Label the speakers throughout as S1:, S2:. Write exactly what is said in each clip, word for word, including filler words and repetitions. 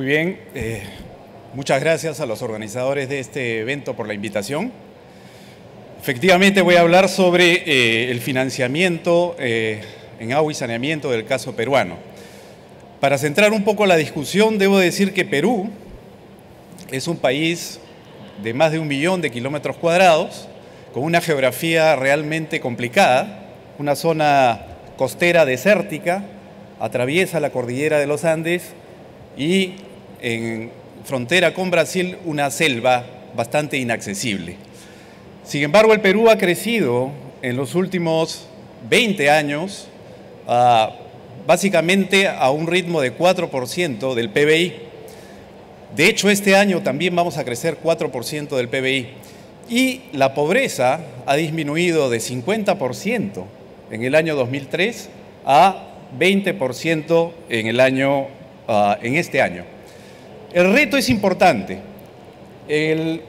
S1: Muy bien, eh, muchas gracias a los organizadores de este evento por la invitación. Efectivamente voy a hablar sobre eh, el financiamiento eh, en agua y saneamiento del caso peruano. Para centrar un poco la discusión, debo decir que Perú es un país de más de un millón de kilómetros cuadrados, con una geografía realmente complicada, una zona costera desértica, atraviesa la cordillera de los Andes y en frontera con Brasil una selva bastante inaccesible. Sin embargo, el Perú ha crecido en los últimos veinte años uh, básicamente a un ritmo de cuatro por ciento del P B I. De hecho, este año también vamos a crecer cuatro por ciento del P B I. Y la pobreza ha disminuido de cincuenta por ciento en el año dos mil tres a veinte por ciento en, el año, uh, en este año. El reto es importante. El...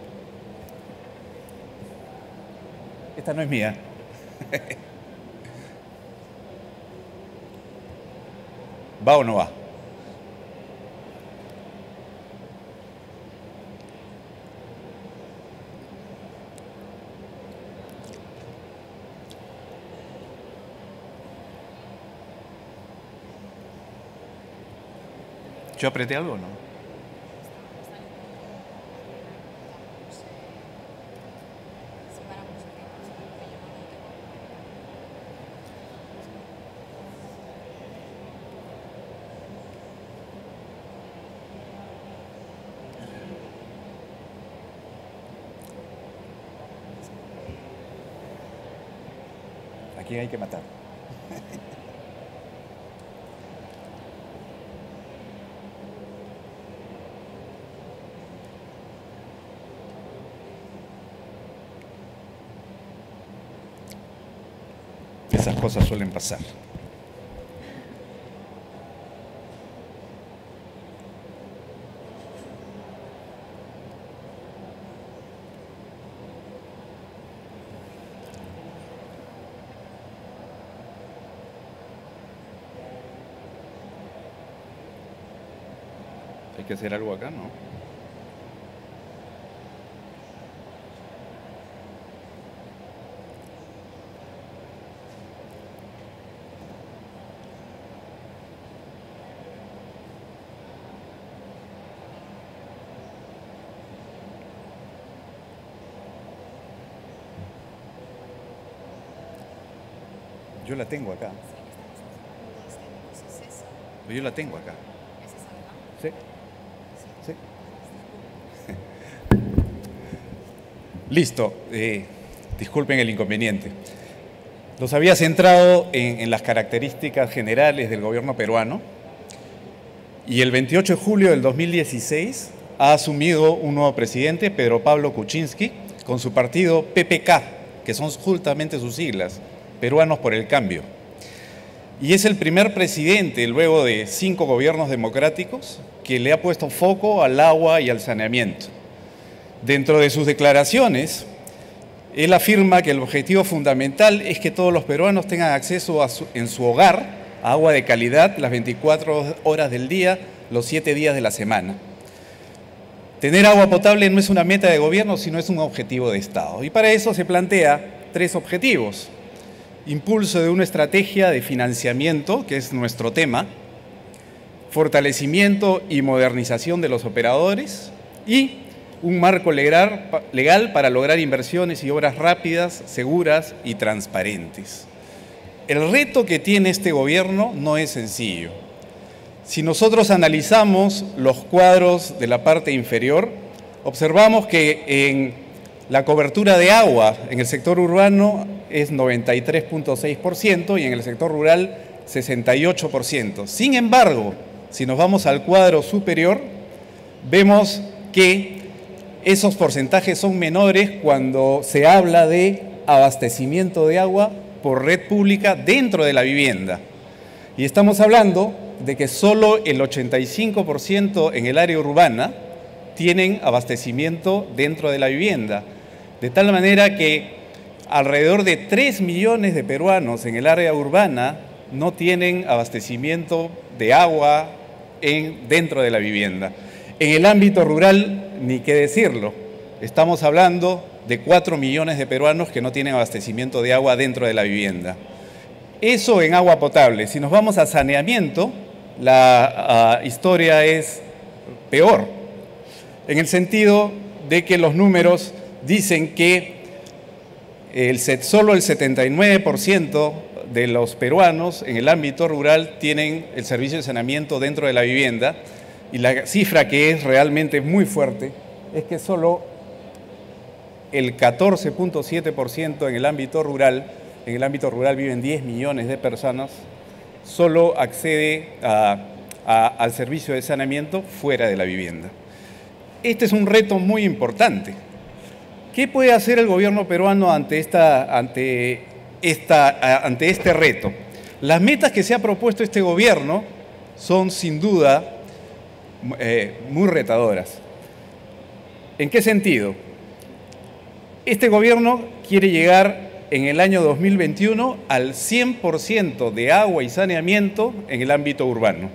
S1: Esta no es mía. ¿Va o no va? ¿Yo apreté algo o no? ¿A quién hay que matar? Esas cosas suelen pasar. Hay que hacer algo acá, ¿no? Yo la tengo acá. Yo la tengo acá. Sí. Sí. Listo. Eh, disculpen el inconveniente. Los había centrado en, en las características generales del gobierno peruano y el veintiocho de julio del dos mil dieciséis ha asumido un nuevo presidente, Pedro Pablo Kuczynski, con su partido P P K, que son justamente sus siglas, Peruanos por el Cambio. Y es el primer presidente, luego de cinco gobiernos democráticos, que le ha puesto foco al agua y al saneamiento. Dentro de sus declaraciones, él afirma que el objetivo fundamental es que todos los peruanos tengan acceso a su, en su hogar a agua de calidad las veinticuatro horas del día, los siete días de la semana. Tener agua potable no es una meta de gobierno, sino es un objetivo de Estado. Y para eso se plantea tres objetivos. Impulso de una estrategia de financiamiento, que es nuestro tema, fortalecimiento y modernización de los operadores y un marco legal, legal para lograr inversiones y obras rápidas, seguras y transparentes. El reto que tiene este gobierno no es sencillo. Si nosotros analizamos los cuadros de la parte inferior, observamos que en la cobertura de agua en el sector urbano es noventa y tres punto seis por ciento y en el sector rural sesenta y ocho por ciento. Sin embargo, si nos vamos al cuadro superior, vemos que esos porcentajes son menores cuando se habla de abastecimiento de agua por red pública dentro de la vivienda. Y estamos hablando de que solo el ochenta y cinco por ciento en el área urbana tienen abastecimiento dentro de la vivienda. De tal manera que alrededor de tres millones de peruanos en el área urbana no tienen abastecimiento de agua en, dentro de la vivienda. En el ámbito rural, ni qué decirlo, estamos hablando de cuatro millones de peruanos que no tienen abastecimiento de agua dentro de la vivienda. Eso en agua potable. Si nos vamos a saneamiento, la uh, historia es peor, en el sentido de que los números dicen que el, solo el setenta y nueve por ciento de los peruanos en el ámbito rural tienen el servicio de saneamiento dentro de la vivienda, y la cifra que es realmente muy fuerte es que solo el catorce punto siete por ciento en el ámbito rural, en el ámbito rural viven diez millones de personas, solo accede a, a, al servicio de saneamiento fuera de la vivienda. Este es un reto muy importante. ¿Qué puede hacer el gobierno peruano ante, esta, ante, esta, ante este reto? Las metas que se ha propuesto este gobierno son sin duda eh, muy retadoras. ¿En qué sentido? Este gobierno quiere llegar en el año dos mil veintiuno al cien por ciento de agua y saneamiento en el ámbito urbano.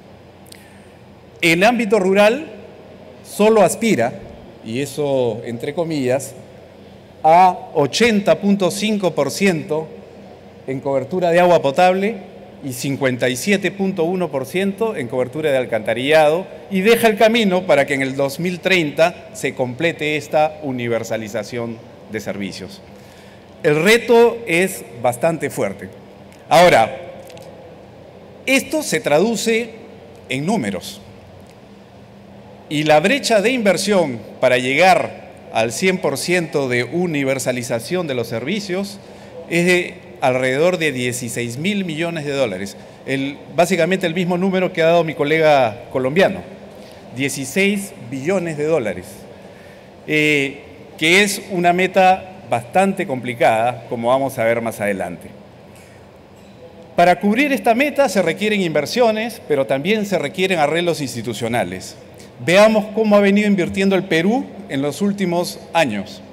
S1: El ámbito rural solo aspira, y eso entre comillas, a ochenta punto cinco por ciento en cobertura de agua potable y cincuenta y siete punto uno por ciento en cobertura de alcantarillado, y deja el camino para que en el dos mil treinta se complete esta universalización de servicios. El reto es bastante fuerte. Ahora, esto se traduce en números. Y la brecha de inversión para llegar al cien por ciento de universalización de los servicios es de alrededor de dieciséis mil millones de dólares. El, básicamente el mismo número que ha dado mi colega colombiano, dieciséis billones de dólares, eh, que es una meta bastante complicada, como vamos a ver más adelante. Para cubrir esta meta se requieren inversiones, pero también se requieren arreglos institucionales. Veamos cómo ha venido invirtiendo el Perú en los últimos años.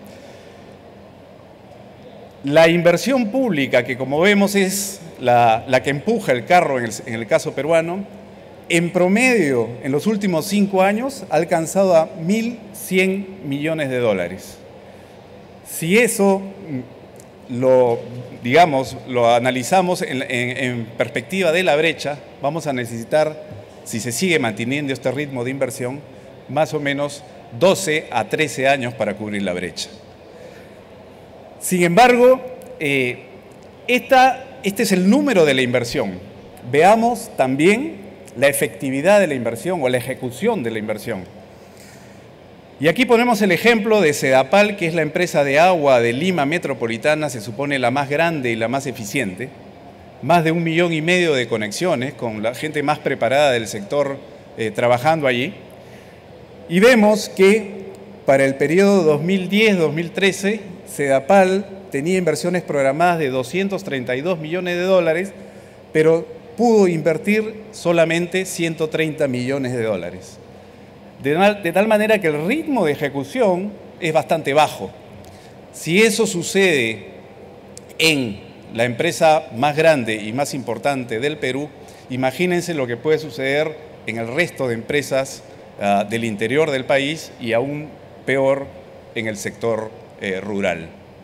S1: La inversión pública, que como vemos es la, la que empuja el carro en el, en el caso peruano, en promedio en los últimos cinco años ha alcanzado a mil cien millones de dólares. Si eso lo, digamos, lo analizamos en, en, en perspectiva de la brecha, vamos a necesitar, si se sigue manteniendo este ritmo de inversión, más o menos doce a trece años para cubrir la brecha. Sin embargo, eh, esta, este es el número de la inversión. Veamos también la efectividad de la inversión o la ejecución de la inversión. Y aquí ponemos el ejemplo de Sedapal, que es la empresa de agua de Lima Metropolitana, se supone la más grande y la más eficiente. Más de un millón y medio de conexiones con la gente más preparada del sector eh, trabajando allí. Y vemos que para el periodo dos mil diez a dos mil trece, Sedapal tenía inversiones programadas de doscientos treinta y dos millones de dólares, pero pudo invertir solamente ciento treinta millones de dólares. De, de tal manera que el ritmo de ejecución es bastante bajo. Si eso sucede en la empresa más grande y más importante del Perú, imagínense lo que puede suceder en el resto de empresas uh, del interior del país y aún peor en el sector eh, rural.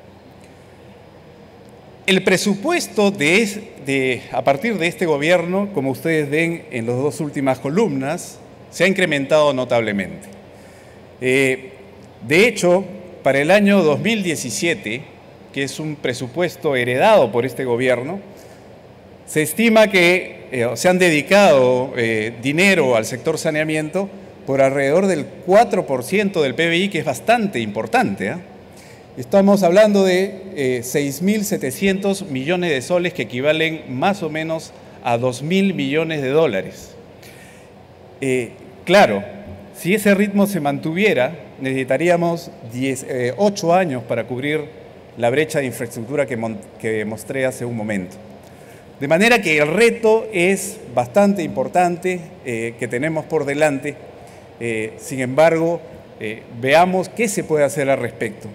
S1: El presupuesto de, de, a partir de este gobierno, como ustedes ven en las dos últimas columnas, se ha incrementado notablemente. Eh, de hecho, para el año dos mil diecisiete, que es un presupuesto heredado por este gobierno, se estima que eh, se han dedicado eh, dinero al sector saneamiento por alrededor del cuatro por ciento del P B I, que es bastante importante, ¿eh? Estamos hablando de eh, seis mil setecientos millones de soles, que equivalen más o menos a dos mil millones de dólares. Eh, claro, si ese ritmo se mantuviera, necesitaríamos diez, eh, ocho años para cubrir la brecha de infraestructura que, que mostré hace un momento. De manera que el reto es bastante importante eh, que tenemos por delante. Eh, sin embargo, eh, veamos qué se puede hacer al respecto.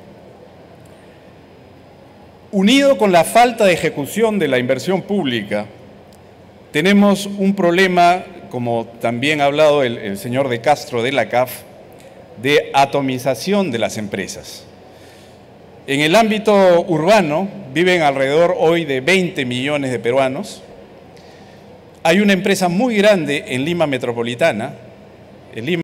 S1: Unido con la falta de ejecución de la inversión pública, tenemos un problema como también ha hablado el, el señor De Castro de la C A F, de atomización de las empresas. En el ámbito urbano viven alrededor hoy de veinte millones de peruanos. Hay una empresa muy grande en Lima Metropolitana, en Lima